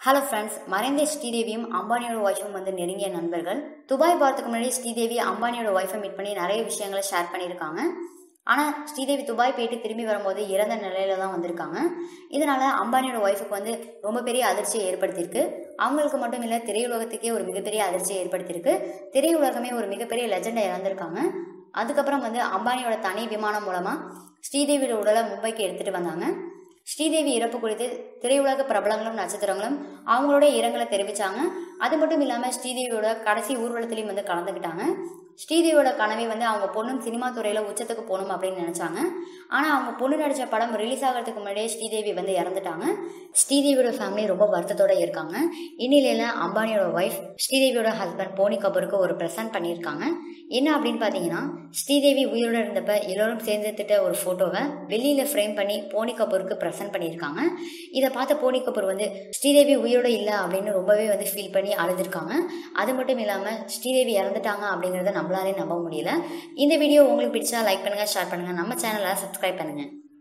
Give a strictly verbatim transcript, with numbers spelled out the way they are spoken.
Hello friends, மறைந்த ஸ்ரீதேவியும் அம்பானியோட ஒய்ஃபும் வந்து நெருங்கிய நண்பர்கள். துபாய் போகிறதுக்கு முன்னாடி ஸ்ரீதேவி அம்பானியோட ஒய்ஃபை மீட் பண்ணி நிறைய விஷயங்களை ஷேர் பண்ணியிருக்காங்க. ஆனால் ஸ்ரீதேவி துபாய் போயிட்டு திரும்பி வரும்போது இறந்த நிலையில தான் வந்திருக்காங்க. இதனால அம்பானியோட ஒய்ஃபுக்கு வந்து ரொம்ப பெரிய அதிர்ச்சியை ஏற்படுத்தியிருக்கு. அவங்களுக்கு மட்டும் இல்லை, திரையுலகத்துக்கே ஒரு மிகப்பெரிய அதிர்ச்சியை ஏற்படுத்தியிருக்கு. திரையுலகமே ஒரு மிகப்பெரிய லெஜெண்டை இழந்திருக்காங்க. அதுக்கப்புறம் வந்து அம்பானியோட தனி விமானம் மூலமாக ஸ்ரீதேவியோட உடலை மும்பைக்கு எடுத்துகிட்டு வந்தாங்க. ஸ்ரீதேவி இறப்பு குறித்து திரையுலக பிரபலங்களும் நட்சத்திரங்களும் அவங்களோட இரங்கலை தெரிவித்தாங்க. அது மட்டும் இல்லாமல் ஸ்ரீதேவியோட கடைசி ஊர்வலத்திலையும் வந்து கலந்துக்கிட்டாங்க. ஸ்ரீதேவியோட கனவை வந்து அவங்க பொண்ணும் சினிமா துறையில் உச்சத்துக்கு போகணும் அப்படின்னு நினச்சாங்க. ஆனால் அவங்க பொண்ணு நடித்த படம் ரிலீஸ் ஆகிறதுக்கு முன்னாடியே ஸ்ரீதேவி வந்து இறந்துட்டாங்க. ஸ்ரீதேவியோட ஃபேமிலி ரொம்ப வருத்தத்தோடு இருக்காங்க. இந்நிலையில் அம்பானியோட ஒய்ஃப் ஸ்ரீதேவியோட ஹஸ்பண்ட் போனி கபூருக்கு ஒரு ப்ரெசன்ட் பண்ணியிருக்காங்க. என்ன அப்படின்னு பார்த்தீங்கன்னா, ஸ்ரீதேவி உயிரோடு இருந்தப்ப எல்லோரும் சேர்ந்துட்டு ஒரு ஃபோட்டோவை வெளியில் ஃப்ரேம் பண்ணி போனி கபூருக்கு ப்ரெசென்ட் பண்ணியிருக்காங்க. இதை பார்த்த போனி கபூர் வந்து ஸ்ரீதேவி உயிரோடு இல்லை அப்படின்னு ரொம்பவே வந்து ஃபீல் பண்ணி அழுதுருக்காங்க. அது மட்டும் இல்லாமல் ஸ்ரீதேவி இறந்துட்டாங்க அப்படிங்கிறத நம்மளாலே நம்ப முடியல. இந்த வீடியோ உங்களுக்கு பிடிச்சா லைக் பண்ணுங்கள், ஷேர் பண்ணுங்கள், நம்ம சேனலை சப்ஸ்கிரைப் பண்ணுங்கள்.